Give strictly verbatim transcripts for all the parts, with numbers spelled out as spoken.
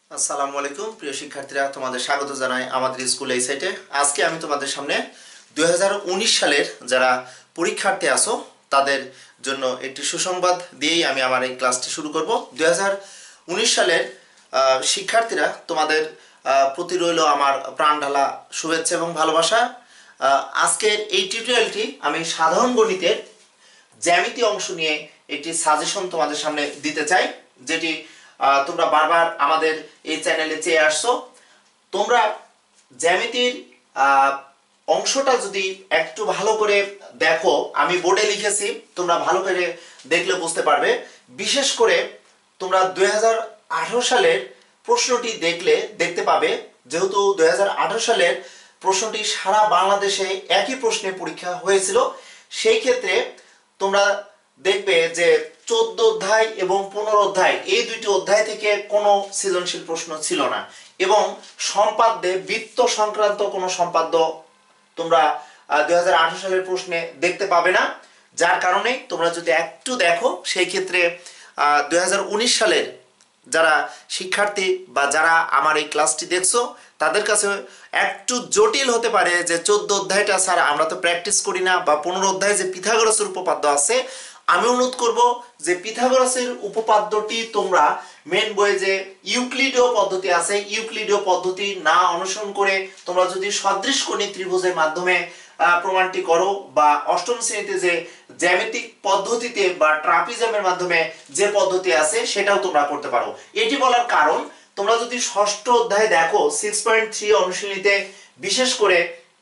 আসসালামু আলাইকুম প্রিয় শিক্ষার্থীরা, তোমাদের স্বাগত জানাই আমাদের স্কুল এই সাইটে। আজকে আমি তোমাদের সামনে দুই হাজার উনিশ সালের যারা পরীক্ষার্থী আছো তাদের জন্য একটি সুসংবাদ দিয়েই আমি আমার এই ক্লাসটি শুরু করব। দুই হাজার উনিশ সালের আহ, শিক্ষার্থীরা তোমাদের আহ, প্রতি রইল আমার প্রাণঢালা শুভেচ্ছা এবং ভালোবাসা। আহ, আজকের এই টিউটোরিয়ালটি আমি সাধারণ গণিতের জ্যামিতি অংশ নিয়ে একটি সাজেশন তোমাদের সামনে দিতে চাই, যেটি আহ, তোমরা বারবার আমাদের এই চ্যানেলে চেয়ে আসছো। তোমরা জ্যামিতির আহ, অংশটা যদি একটু ভালো করে দেখো, আমি বোর্ডে লিখেছি, তোমরা ভালো করে দেখলে বুঝতে পারবে। বিশেষ করে তোমরা দুই হাজার আঠারো সালের প্রশ্নটি দেখলে দেখতে পাবে, যেহেতু দুই হাজার আঠারো সালের প্রশ্নটি সারা বাংলাদেশে একই প্রশ্নে পরীক্ষা হয়েছিল, সেই ক্ষেত্রে তোমরা দেখবে যে চোদ্দ অধ্যায় এবং পনেরো অধ্যায় এই দুইটি অধ্যায় থেকে কোনো সৃজনশীল প্রশ্ন ছিল না, এবং সম্পাদ্যে বৃত্ত সংক্রান্ত কোনো সম্পাদ্য তোমরা দুই হাজার আঠারো সালের প্রশ্নে দেখতে পাবে না। যার কারণে তোমরা যদি একটু দেখো, সেই ক্ষেত্রে দুই হাজার উনিশ সালের যারা শিক্ষার্থী বা যারা আমার এই ক্লাসটি দেখছো তাদের কাছে একটু জটিল হতে পারে যে চোদ্দ অধ্যায়টা স্যার আমরা তো প্র্যাকটিস করি না, বা পনেরো অধ্যায়ে যে পিথাগোরাসের উপপাদ্য আছে, আমি অনুরোধ করব যে পিথাগোরাসের উপপাদ্যটি তোমরা মেন বইয়ে যে ইউক্লিডীয় পদ্ধতি আছে, ইউক্লিডীয় পদ্ধতি না অনুসরণ করে তোমরা যদি সদৃশকোণী ত্রিভুজের মাধ্যমে প্রমাণটি করো, বা অষ্টম শ্রেণীতে যে জ্যামিতিক পদ্ধতিতে বা ট্রাপিজমের মাধ্যমে যে পদ্ধতি আছে সেটাও তোমরা করতে পারো। এটি বলার কারণ, তোমরা যদি ষষ্ঠ অধ্যায় দেখো সিক্স পয়েন্ট থ্রি অনুশীলনীতে বিশেষ করে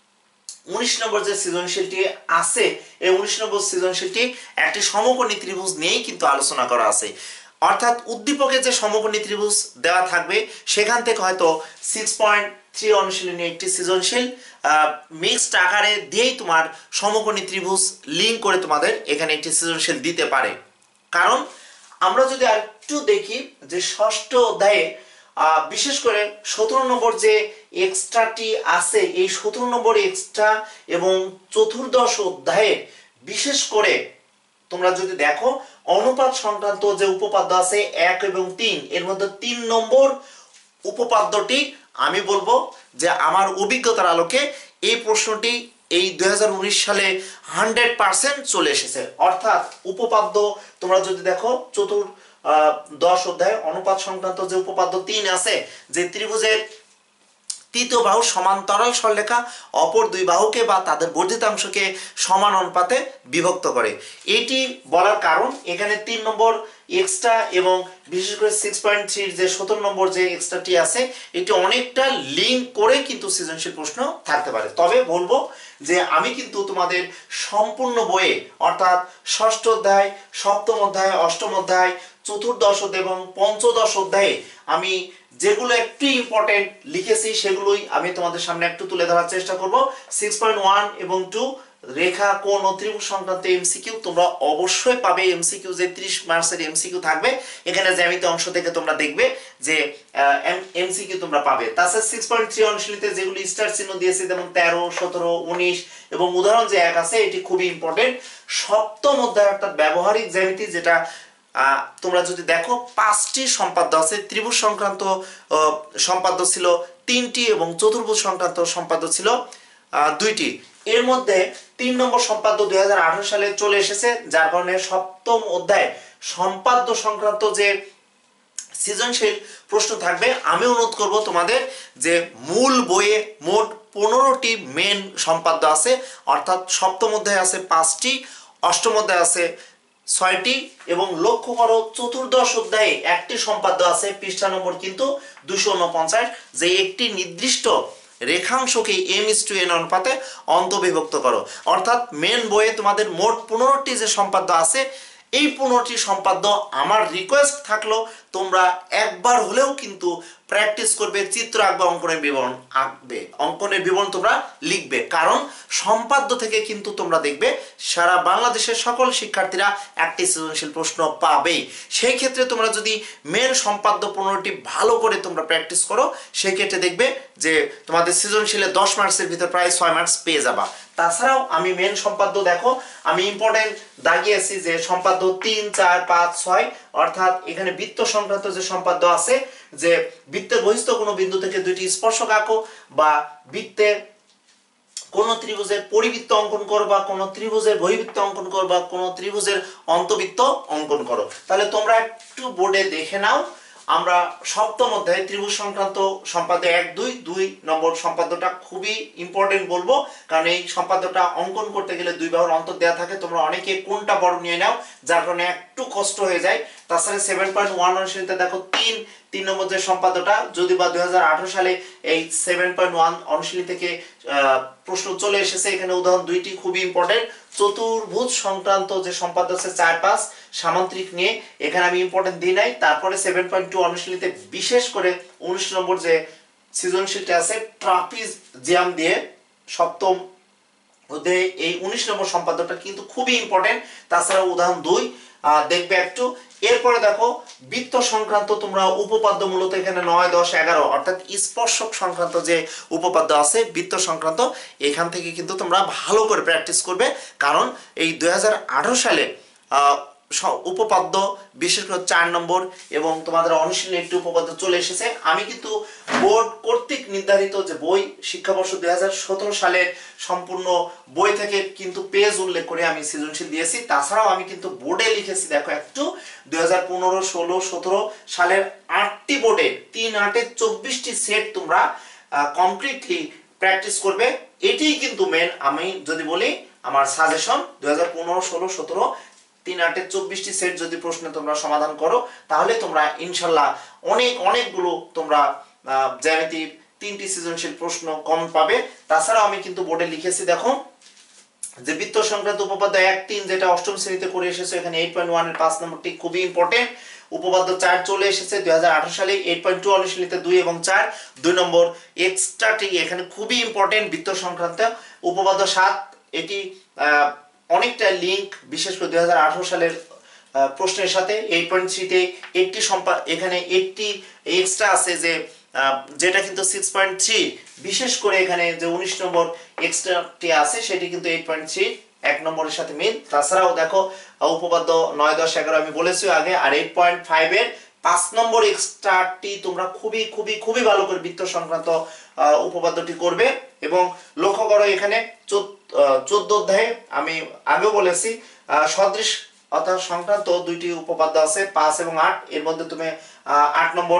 উনিশ নম্বর যে সৃজনশীলটি আছে, এই উনিশ নম্বর সৃজনশীলটি একটি সমকোণী ত্রিভুজ নিয়েই কিন্তু আলোচনা করা আছে। অর্থাৎ উদ্দীপকে যে সমকোণী ত্রিভুজ দেওয়া থাকবে সেখান থেকে হয়তো সিক্স পয়েন্ট থ্রি অনুশীলনী একটি সৃজনশীল মিক্সড আকারে দিয়েই তোমার সমকোণী ত্রিভুজ লিঙ্ক করে তোমাদের এখানে একটি সৃজনশীল দিতে পারে। কারণ আমরা যদি আর একটু দেখি যে ষষ্ঠ অধ্যায়ে বিশেষ করে সতেরো নম্বর যে এক্সট্রাটি আছে, এই সতেরো নম্বর এক্সট্রা এবং চতুর্দশ অধ্যায়ে বিশেষ করে তোমরা যদি দেখো অনুপাত সংক্রান্ত যে উপপাদ্য আছে এক এবং তিন, এর মধ্যে তিন নম্বর উপপাদ্যটি আমি বলবো যে আমার অভিজ্ঞতার আলোকে এই প্রশ্নটি এই দুই হাজার উনিশ সালে হান্ড্রেড পার্সেন্ট চলে এসেছে। অর্থাৎ উপপাদ্য তোমরা যদি দেখো চতুর দশ অধ্যায় অনুপাত সংক্রান্ত যে উপপাদ্য তিন আছে, যে ত্রিভুজের তৃতীয় বাহু সমান্তরাল সরলরেখা অপর দুই বাহুকে বা তাদের বর্ধিতাংশকে সমান অনুপাতে বিভক্ত করে। এটি বলার কারণ এখানে তিন নম্বর এক্সট্রা এবং বিশেষ করে সিক্স পয়েন্ট থ্রির যে সতেরো নম্বর যে এক্সট্রাটি আছে, এটি অনেকটা লিঙ্ক করে কিন্তু সৃজনশীল প্রশ্ন থাকতে পারে। তবে বলবো যে আমি কিন্তু তোমাদের সম্পূর্ণ বইয়ে অর্থাৎ ষষ্ঠ অধ্যায়, সপ্তম অধ্যায়, অষ্টম অধ্যায়, চতুর্দশ অধ্যায় এবং পঞ্চদশ অধ্যায়ে আমি যেগুলো একটু ইম্পর্টেন্ট লিখেছি সেগুলোই আমি তোমাদের সামনে একটু তুলে ধরার চেষ্টা করব। সিক্স পয়েন্ট ওয়ান এবং টু রেখা, কোণ ও ত্রিভুজ সংক্রান্ত এমসিকিউ তোমরা অবশ্যই পাবে। এমসিকিউ যে ত্রিশ মার্কসের এমসিকিউ থাকবে, এখানে জ্যামিতি অংশ থেকে তোমরা দেখবে যে এমসিকিউ তোমরা পাবে। তাছাড়া সিক্স পয়েন্ট থ্রি অনুশীলনীতে যেগুলো স্টার চিহ্ন দিয়েছে, যেমন তেরো, সতেরো, উনিশ এবং উদাহরণ যে এক আছে, এটি খুবই ইম্পর্টেন্ট। সপ্তম অধ্যায় অর্থাৎ ব্যবহারিক জ্যামিতি, যেটা তোমরা যদি দেখো পাঁচটি সম্পাদ্য আছে, ত্রিভুজ সংক্রান্ত সম্পাদ্য ছিল তিনটি এবং চতুর্ভুজ সংক্রান্ত সম্পাদ্য ছিল দুইটি। এর মধ্যে তিন নম্বর সম্পাদ্য দুই হাজার আঠারো সালে চলে এসেছে, যার কারণে সপ্তম অধ্যায় সম্পাদ্য সংক্রান্ত যে সৃজনশীল প্রশ্ন থাকবে, আমি অনুরোধ করব তোমাদের যে মূল বইয়ে মোট পনেরোটি মেন সম্পাদ্য আছে, অর্থাৎ সপ্তম অধ্যায় আছে পাঁচটি, অষ্টম অধ্যায় আছে ছয়টি, এবং লক্ষ্য করো চতুর্দশ অধ্যায়ে একটি সম্পাদ্য আছে, পৃষ্ঠা নম্বর কিন্তু দুশো উনপঞ্চাশ, যে একটি নির্দিষ্ট রেখাংশকে এম ইস টু এন অনুপাতে অন্তর্বিভক্ত করো। অর্থাৎ মেন বইয়ে তোমাদের মোট পনেরোটি যে সম্পাদ্য আছে, এই পনেরোটি সম্পাদ্য আমার রিকোয়েস্ট থাকলো তোমরা একবার হলেও কিন্তু প্র্যাকটিস করবে, চিত্র আঁকবে, অঙ্কনের বিবরণ আঁকবে, অঙ্কনের বিবরণ তোমরা লিখবে। কারণ সম্পাদ্য থেকে কিন্তু তোমরা দেখবে সারা বাংলাদেশের সকল শিক্ষার্থীরা একটি সৃজনশীল প্রশ্ন পাবেই। সেই ক্ষেত্রে তোমরা যদি মেন সম্পাদ্য পনেরোটি ভালো করে তোমরা প্র্যাকটিস করো, সেই ক্ষেত্রে দেখবে যে তোমাদের সৃজনশীলে দশ মার্কসের ভিতর প্রায় ছয় মার্কস পেয়ে যাবা। তাছাড়াও আমি মেন সম্পাদ্য দেখো আমি ইম্পর্টেন্ট দাগিয়েছি যে সম্পাদ্য তিন, চার, পাঁচ, ছয়, অর্থাৎ এখানে বৃত্ত সংক্রান্ত যে সম্পাদ্য আছে, যে বৃত্তের বহিস্থ কোনো বিন্দু থেকে দুইটি স্পর্শক আঁকো, বা বৃত্তে কোন ত্রিভুজের পরিবৃত্ত অঙ্কন করো, বা কোন ত্রিভুজের বহিবৃত্ত অঙ্কন করো, বা কোন ত্রিভুজের অন্তবৃত্ত অঙ্কন করো। তাহলে তোমরা একটু বোর্ডে দেখে নাও। আমরা সপ্তম অধ্যায়ে ত্রিভুজ সংক্রান্ত সম্পাদ্য এক দুই দুই নম্বর সম্পাদ্যটা খুবই ইম্পর্টেন্ট বলবো, কারণ এই সম্পাদ্যটা অঙ্কন করতে গেলে দুই বাহুর অন্তর দেওয়া থাকে। তোমরা অনেকে কোনটা বড় নিয়ে নাও, যার কারণে একটু কষ্ট হয়ে যায়। তাছাড়া সেভেন পয়েন্ট ওয়ান অনুশীলনীতে দেখো তিন তিন নম্বর যে সম্পাদ্যটা, যদি বা দুই হাজার আঠারো সালে এই সেভেন পয়েন্ট ওয়ান অনুশীলনী থেকে প্রশ্ন চলে এসেছে, এখানে উদাহরণ দুইটি খুবই ইম্পর্টেন্ট। চতুর্ভুজ সংক্রান্ত যে সম্পাদ্য আছে চার পাঁচ সামান্তরিক নিয়ে, এখানে আমি ইম্পর্টেন্ট দিই নাই। তারপরে সেভেন পয়েন্ট টু অনুশীলনীতে বিশেষ করে উনিশ নম্বর যে সৃজনশীলটা আছে ট্রাপিজিয়াম দিয়ে, সপ্তম অধ্যায়ে এই উনিশ নম্বর সম্পাদ্যটা কিন্তু খুবই ইম্পর্টেন্ট। তাছাড়া উদাহরণ দুই দেখবে একটু। এরপরে দেখো বৃত্ত সংক্রান্ত তোমরা উপপাদ্য মূলত এখানে নয় দশ এগারো অর্থাৎ স্পর্শক সংক্রান্ত যে উপপাদ্য আছে বৃত্ত সংক্রান্ত, এখান থেকে কিন্তু তোমরা ভালো করে প্র্যাকটিস করবে, কারণ এই দুই হাজার আঠারো সালে উপপাদ্য বিশেষ করে চার নম্বর এবং তোমাদের অনুশীলনী একটি উপপাদ্য চলে এসেছে। আমি কিন্তু বোর্ড কর্তৃক নির্ধারিত যে বই শিক্ষাবর্ষ দুই হাজার সতেরো সালের সম্পূর্ণ বই থেকে কিন্তু পেজ উল্লেখ করে আমি সৃজনশীল দিয়েছি। তাছাড়াও আমি কিন্তু বোর্ডে লিখেছি, দেখো একটু দুই হাজার পনেরো ষোলো সতেরো সালের আটটি বোর্ডে তিন আটে চব্বিশটি সেট তোমরা কমপ্লিটলি প্র্যাকটিস করবে। এটিই কিন্তু মেন, আমি যদি বলি আমার সাজেশন দুই হাজার পনেরো ষোলো সতেরো তিন আটে চব্বিশটি সেট যদি প্রশ্ন তোমরা সমাধান করো, তাহলে তোমরা ইনশাল্লাহ অনেক অনেকগুলো তোমরা জ্যামিতির তিনটি সৃজনশীল প্রশ্ন কম পাবে। তাছাড়াও আমি কিন্তু বোর্ডে লিখেছি, দেখো যে বৃত্ত সংক্রান্ত উপপাদ্য এক তিন যেটা অষ্টম শ্রেণীতে করে এসেছে, এখানে এইট পয়েন্ট ওয়ান এর পাঁচ নম্বরটি খুবই ইম্পর্টেন্ট। উপপাদ্য চার চলে এসেছে দুই হাজার আঠারো সালে, এইট পয়েন্ট টু অনুশীলনীতে দুই এবং চার দুই নম্বর এক্সট্রাটি এখানে খুবই ইম্পর্টেন্ট বৃত্ত সংক্রান্ত। উপপাদ্য সাত এটি অনেকটা লিঙ্ক বিশেষ করে দুই হাজার আঠারো সালের প্রশ্নের সাথে। এইট পয়েন্ট থ্রিতে একটি সম্পা এখানে একটি এক্সট্রা আছে যে যেটা কিন্তু সিক্স পয়েন্ট থ্রি, বিশেষ করে এখানে যে উনিশ নম্বর এক্সট্রাটি আছে সেটি কিন্তু এইট পয়েন্ট থ্রি এক নম্বরের সাথে মিল। তাছাড়াও দেখো উপপাদ্য নয় দশ এগারো আমি বলেছি আগে, আর এইট পয়েন্ট ফাইভ এর পাঁচ নম্বর এক্সট্রাটি তোমরা খুবই খুবই খুবই ভালো করে বৃত্ত সংক্রান্ত উপপাদ্যটি করবে। এবং লক্ষ্য করো এখানে চোদ্দ অধ্যায়ে আমি আগেও বলেছি সদৃশ অর্থাৎ সংক্রান্ত দুইটি উপপাদ্য আছে পাঁচ এবং আট, এর মধ্যে তুমি আট নম্বর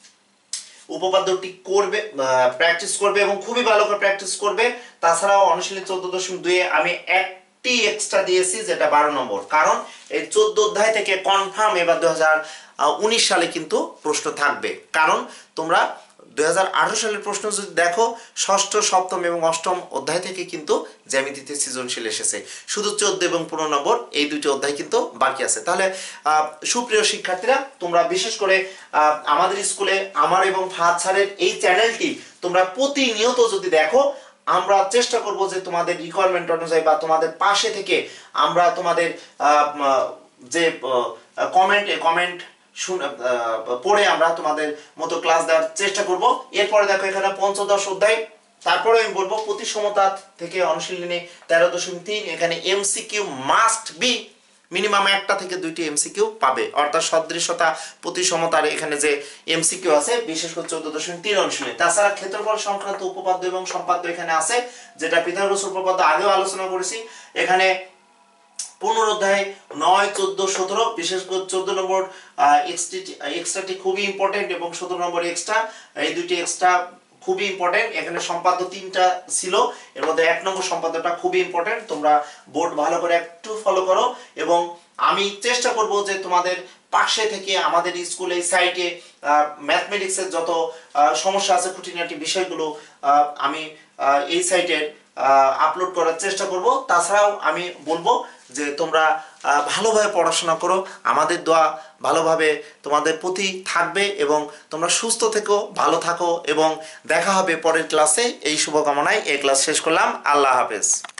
উপপাদ্যটি করবে, প্র্যাকটিস করবে এবং খুবই ভালো করে প্র্যাকটিস করবে। তাছাড়াও অনুশীলনী চোদ্দ দশমিক দুই আমি একটি এক্সট্রা দিয়েছি যেটা বারো নম্বর, কারণ এই চোদ্দ অধ্যায় থেকে কনফার্ম এবার দুই হাজার উনিশ সালে কিন্তু প্রশ্ন থাকবে। কারণ তোমরা দুই হাজার আঠারো সালের প্রশ্ন যদি দেখো, ষষ্ঠ সপ্তম এবং অষ্টম অধ্যায় থেকে কিন্তু জ্যামিতিতে সৃজনশীল এসেছে, শুধু চোদ্দ এবং পনেরো নম্বর এই দুটি অধ্যায় কিন্তু বাকি আছে। তাহলে সুপ্রিয় শিক্ষার্থীরা, তোমরা বিশেষ করে আমাদের স্কুলে আমার এবং ফাহাদ স্যারের এই চ্যানেলটি তোমরা প্রতিনিয়ত যদি দেখো, আমরা চেষ্টা করব যে তোমাদের রিকোয়ারমেন্ট অনুযায়ী বা তোমাদের পাশে থেকে আমরা তোমাদের যে কমেন্ট কমেন্ট পড়ে আমরা তোমাদের মতো ক্লাস দেওয়ার চেষ্টা করব। এরপরে দেখো এখানে পঞ্চদশ অধ্যায়, তারপরে আমি বলবো প্রতিসমতা থেকে অনুশীলনী তেরো দশমিক তিন, এখানে এমসিকিউ মাস্ট বি মিনিমাম একটা থেকে দুইটি এমসিকিউ পাবে, অর্থাৎ সদৃশতা প্রতিসমতার এখানে যে এমসিকিউ আছে বিশেষ করে চোদ্দ দশমিক তিন অনুশীলনী। তাছাড়া ক্ষেত্রফল সংক্রান্ত উপপাদ্য এবং সম্পাদ্য এখানে আছে, যেটা পিথাগোরাস উপপাদ্য আগেও আলোচনা করেছি। এখানে পনেরো অধ্যায় নয় চোদ্দ সতেরো, বিশেষ করে চোদ্দ নম্বর এক্সট্রাটি খুবই ইম্পর্টেন্ট এবং সতেরো নম্বর এক্সট্রা, এই দুইটি এক্সট্রা খুবই ইম্পর্টেন্ট। এখানে সম্পাদ্য তিনটা ছিল, এর মধ্যে এক নম্বর সম্পাদ্যটা খুবই ইম্পর্টেন্ট। তোমরা বোর্ড ভালো করে একটু ফলো করো এবং আমি চেষ্টা করব যে তোমাদের পাশে থেকে আমাদের স্কুলে সাইটে ম্যাথমেটিক্সের যত সমস্যা আছে খুঁটিনাটি বিষয়গুলো আমি এই সাইটের আপলোড করার চেষ্টা করব। তাছাড়াও আমি বলবো যে তোমরা ভালোভাবে পড়াশোনা করো, আমাদের দোয়া ভালোভাবে তোমাদের প্রতি থাকবে এবং তোমরা সুস্থ থেকো, ভালো থাকো এবং দেখা হবে পরের ক্লাসে। এই শুভকামনায় এই ক্লাস শেষ করলাম। আল্লাহ হাফেজ।